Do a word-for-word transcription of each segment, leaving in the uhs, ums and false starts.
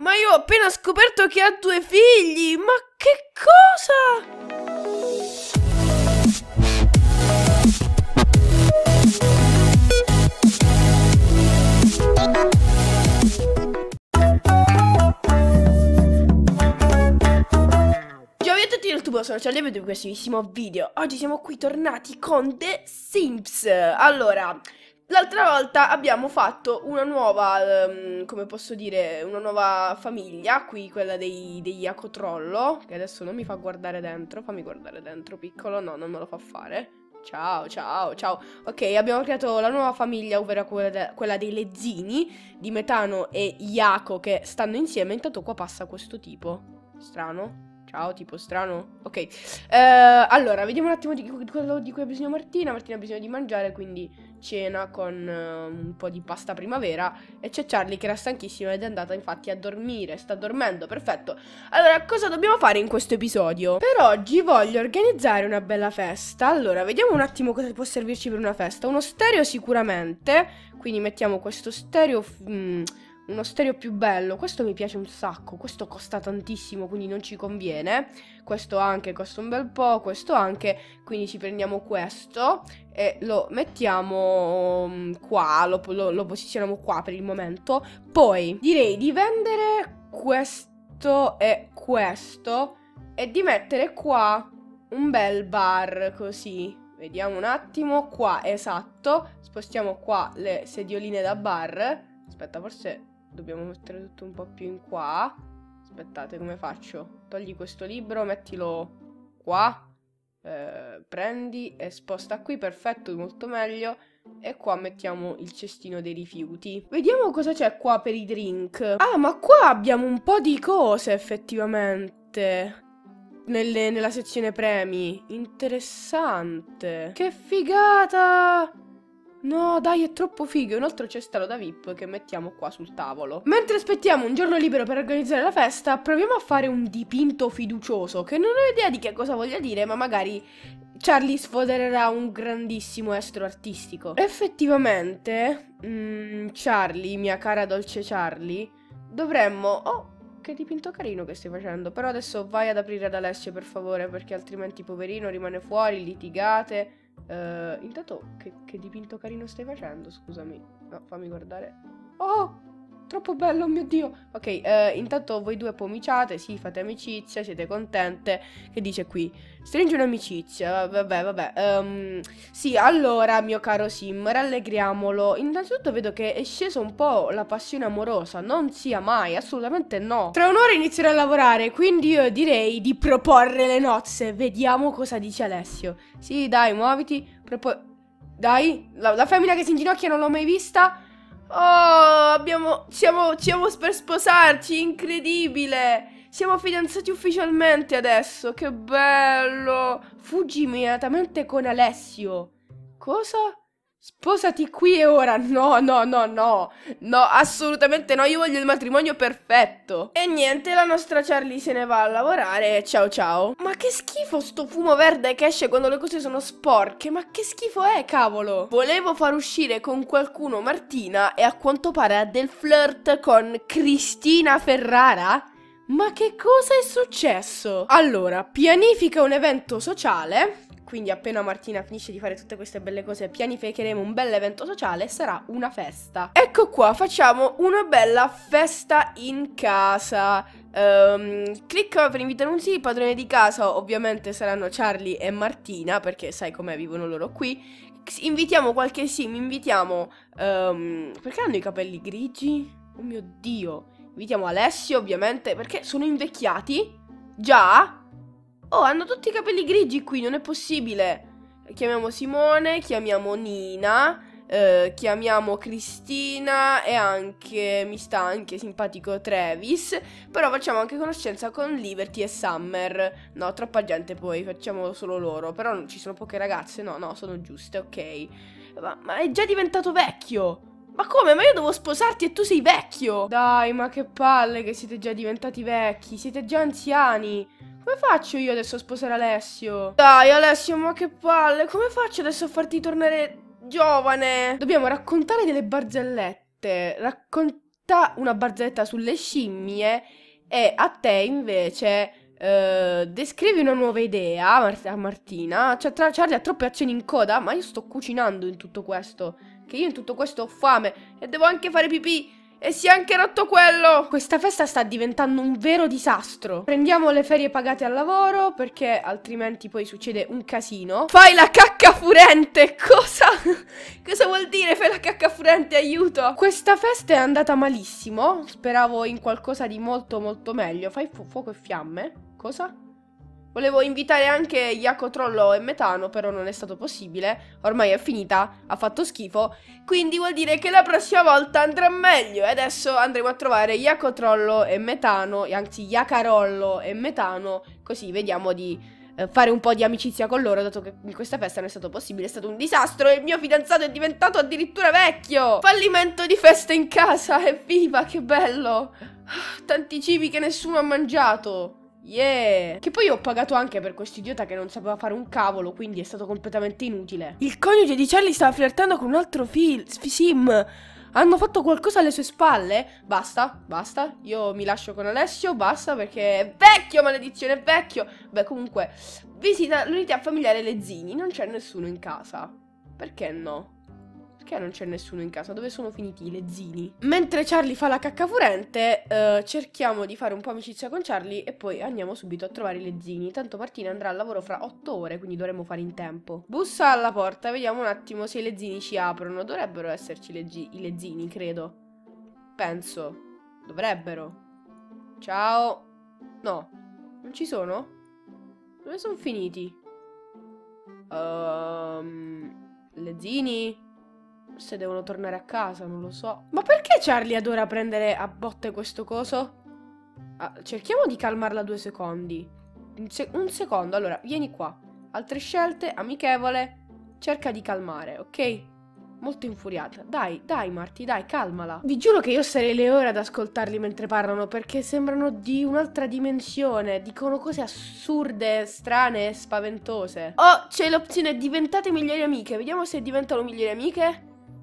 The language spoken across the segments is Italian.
Ma io ho appena scoperto che ha due figli! Ma che cosa? Ciao a tutti, YouTube, sono Charlie e vedo questo nuovissimo video. Oggi siamo qui tornati con The Sims. Allora, l'altra volta abbiamo fatto una nuova, um, come posso dire, una nuova famiglia, qui quella dei, degli Acotrollo, che adesso non mi fa guardare dentro, fammi guardare dentro piccolo, no, non me lo fa fare. Ciao, ciao, ciao. Ok, abbiamo creato la nuova famiglia, ovvero quella, de quella dei lezzini, di Metano e Iaco, che stanno insieme. Intanto qua passa questo tipo, strano. Ciao, tipo strano. Ok, eh, allora, vediamo un attimo di quello di cui ha bisogno Martina. Martina ha bisogno di mangiare, quindi cena con uh, un po' di pasta primavera. E c'è Charlie che era stanchissimo ed è andata infatti a dormire. Sta dormendo, perfetto. Allora, cosa dobbiamo fare in questo episodio? Per oggi voglio organizzare una bella festa. Allora, vediamo un attimo cosa può servirci per una festa. Uno stereo sicuramente. Quindi mettiamo questo stereo... Mm, uno stereo più bello. Questo mi piace un sacco. Questo costa tantissimo, quindi non ci conviene. Questo anche costa un bel po'. Questo anche. Quindi ci prendiamo questo e lo mettiamo qua. Lo, lo, lo posizioniamo qua per il momento. Poi direi di vendere questo e questo e di mettere qua un bel bar così. Vediamo un attimo. Qua, esatto. Spostiamo qua le sedioline da bar. Aspetta, forse dobbiamo mettere tutto un po' più in qua. Aspettate, come faccio? Togli questo libro, mettilo qua, eh, prendi e sposta qui, perfetto, molto meglio. E qua mettiamo il cestino dei rifiuti. Vediamo cosa c'è qua per i drink. Ah, ma qua abbiamo un po' di cose effettivamente nelle, nella sezione premi. Interessante. Che figata! No, dai, è troppo figo. Un altro cestello da V I P che mettiamo qua sul tavolo. Mentre aspettiamo un giorno libero per organizzare la festa, proviamo a fare un dipinto fiducioso, che non ho idea di che cosa voglia dire, ma magari Charlie sfodererà un grandissimo estro artistico. Effettivamente, mm, Charlie, mia cara dolce Charlie, dovremmo... Oh, che dipinto carino che stai facendo. Però adesso vai ad aprire ad Alessio, per favore, perché altrimenti poverino rimane fuori, litigate... Uh, intanto che, che dipinto carino stai facendo, scusami. No, fammi guardare. Oh, troppo bello, oh mio Dio. Ok, uh, intanto voi due pomiciate. Sì, fate amicizia, siete contente. Che dice qui? Stringi un'amicizia. Vabbè, vabbè um, sì, allora, mio caro Sim, rallegriamolo. Innanzitutto vedo che è sceso un po' la passione amorosa. Non sia mai, assolutamente no. Tra un'ora inizierò a lavorare, quindi io direi di proporre le nozze. Vediamo cosa dice Alessio. Sì, dai, muoviti. Propo dai, la, la femmina che si inginocchia non l'ho mai vista. Oh, abbiamo... Siamo, siamo per sposarci, incredibile. Siamo fidanzati ufficialmente adesso. Che bello. Fuggi immediatamente con Alessio. Cosa? Sposati qui e ora. No, no, no, no. No, assolutamente no. Io voglio il matrimonio perfetto. E niente, la nostra Charlie se ne va a lavorare. Ciao ciao. Ma che schifo sto fumo verde che esce quando le cose sono sporche. Ma che schifo è, cavolo. Volevo far uscire con qualcuno Martina e a quanto pare ha del flirt con Cristina Ferrara. Ma che cosa è successo? Allora, pianifica un evento sociale. Quindi appena Martina finisce di fare tutte queste belle cose, pianificheremo un bel evento sociale e sarà una festa. Ecco qua, facciamo una bella festa in casa. Um, clicca per invitare un sì, i padroni di casa ovviamente saranno Charlie e Martina, perché sai com'è, vivono loro qui. Invitiamo qualche sim, invitiamo... Um, perché hanno i capelli grigi? Oh mio Dio. Invitiamo Alessio ovviamente, perché sono invecchiati. Già? Oh, hanno tutti i capelli grigi qui, non è possibile. Chiamiamo Simone, chiamiamo Nina, eh, chiamiamo Cristina e anche, mi sta anche simpatico Travis. Però facciamo anche conoscenza con Liberty e Summer. No, troppa gente poi, facciamo solo loro. Però non ci sono poche ragazze, no, no, sono giuste, ok. Ma, ma è già diventato vecchio. Ma come? Ma io devo sposarti e tu sei vecchio? Dai, ma che palle che siete già diventati vecchi, siete già anziani. Come faccio io adesso a sposare Alessio? Dai Alessio, ma che palle. Come faccio adesso a farti tornare giovane? Dobbiamo raccontare delle barzellette. Raccon barzelletta, una barzelletta sulle scimmie e a te invece uh, descrivi una nuova idea a Martina. Cioè tra Charlie ha troppe azioni in coda, ma io sto cucinando in tutto questo, che io in tutto questo ho fame e devo anche fare pipì. E si è anche rotto quello! Questa festa sta diventando un vero disastro. Prendiamo le ferie pagate al lavoro, perché altrimenti poi succede un casino. Fai la cacca furente! Cosa? Cosa vuol dire fai la cacca furente? Aiuto! Questa festa è andata malissimo. Speravo in qualcosa di molto molto meglio. Fai fu fuoco e fiamme? Cosa? Volevo invitare anche Iaco Trollo e Metano, però non è stato possibile. Ormai è finita, ha fatto schifo. Quindi vuol dire che la prossima volta andrà meglio. E adesso andremo a trovare Iaco Trollo e Metano, anzi Iacarollo e Metano. Così vediamo di eh, fare un po' di amicizia con loro, dato che in questa festa non è stato possibile. È stato un disastro e il mio fidanzato è diventato addirittura vecchio. Fallimento di festa in casa, evviva, che bello. Tanti cibi che nessuno ha mangiato. Yeah! Che poi ho pagato anche per questo idiota che non sapeva fare un cavolo, quindi è stato completamente inutile. Il coniuge di Charlie stava flirtando con un altro sim. Hanno fatto qualcosa alle sue spalle? Basta, basta. Io mi lascio con Alessio, basta, perché è vecchio, maledizione, è vecchio. Beh, comunque, visita l'unità familiare Lezzini. Non c'è nessuno in casa. Perché no? Perché non c'è nessuno in casa? Dove sono finiti i Lezzini? Mentre Charlie fa la cacca furente, eh, cerchiamo di fare un po' amicizia con Charlie e poi andiamo subito a trovare i Lezzini. Tanto Martina andrà al lavoro fra otto ore, quindi dovremo fare in tempo. Bussa alla porta, vediamo un attimo se i Lezzini ci aprono. Dovrebbero esserci i Lezzini, credo. Penso. Dovrebbero. Ciao. No, non ci sono? Dove sono finiti? Um, Lezzini? Se devono tornare a casa, non lo so. Ma perché Charlie adora prendere a botte questo coso? Ah, cerchiamo di calmarla due secondi. Un, se un secondo, allora, vieni qua. Altre scelte, amichevole. Cerca di calmare, ok? Molto infuriata. Dai, dai Marti, dai, calmala. Vi giuro che io sarei le ore ad ascoltarli mentre parlano, perché sembrano di un'altra dimensione. Dicono cose assurde, strane e spaventose. Oh, c'è l'opzione diventate migliori amiche. Vediamo se diventano migliori amiche.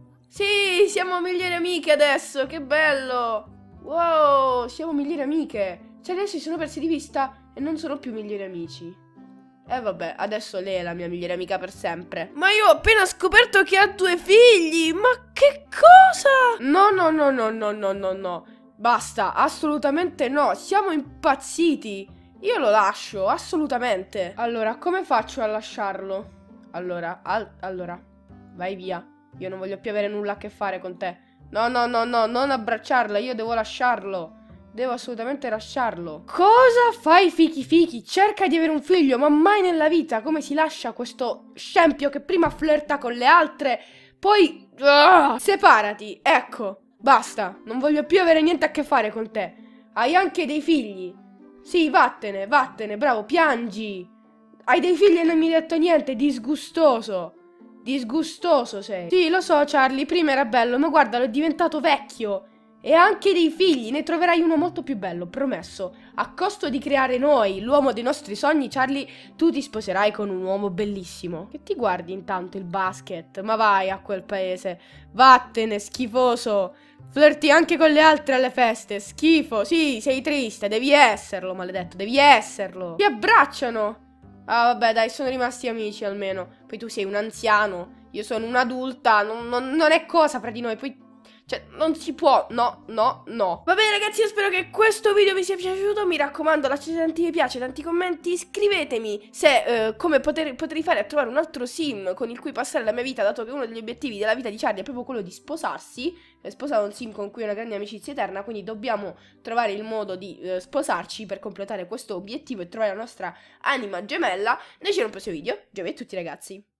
Sì, siamo migliori amiche adesso, che bello! Wow, siamo migliori amiche. Cioè adesso si sono persi di vista e non sono più migliori amici. E eh, vabbè, adesso lei è la mia migliore amica per sempre. Ma io ho appena scoperto che ha due figli! Ma che cosa? No, no, no, no, no, no, no, no. Basta, assolutamente no, siamo impazziti. Io lo lascio, assolutamente. Allora, come faccio a lasciarlo? Allora, al allora, vai via. Io non voglio più avere nulla a che fare con te. No, no, no, no, non abbracciarla. Io devo lasciarlo. Devo assolutamente lasciarlo. Cosa fai, fichi fichi? Cerca di avere un figlio, ma mai nella vita. Come si lascia questo scempio che prima flirta con le altre, poi... Uh, separati, ecco. Basta, non voglio più avere niente a che fare con te. Hai anche dei figli. Sì, vattene, vattene, bravo, piangi. Hai dei figli e non mi hai detto niente, disgustoso. Disgustoso sei. Sì, lo so Charlie, prima era bello, ma guardalo, è diventato vecchio. E ha anche dei figli, ne troverai uno molto più bello, promesso. A costo di creare noi, l'uomo dei nostri sogni, Charlie, tu ti sposerai con un uomo bellissimo. Che ti guardi intanto il basket? Ma vai a quel paese. Vattene, schifoso. Flirti anche con le altre alle feste, schifo. Sì, sei triste, devi esserlo, maledetto, devi esserlo. Ti abbracciano. Ah vabbè dai, sono rimasti amici almeno. Poi tu sei un anziano, io sono un'adulta, non, non, non è cosa fra di noi. Poi, cioè, non si può, no, no, no. Va bene ragazzi, io spero che questo video vi sia piaciuto. Mi raccomando, lasciate tanti mi piace, tanti commenti. Iscrivetemi se, eh, come poter, potrei fare a trovare un altro sim con il cui passare la mia vita, dato che uno degli obiettivi della vita di Charlie è proprio quello di sposarsi. Sposare un sim con cui ho una grande amicizia eterna, quindi dobbiamo trovare il modo di eh, sposarci per completare questo obiettivo e trovare la nostra anima gemella. Noi ci vediamo al prossimo video. Giovedì a tutti ragazzi.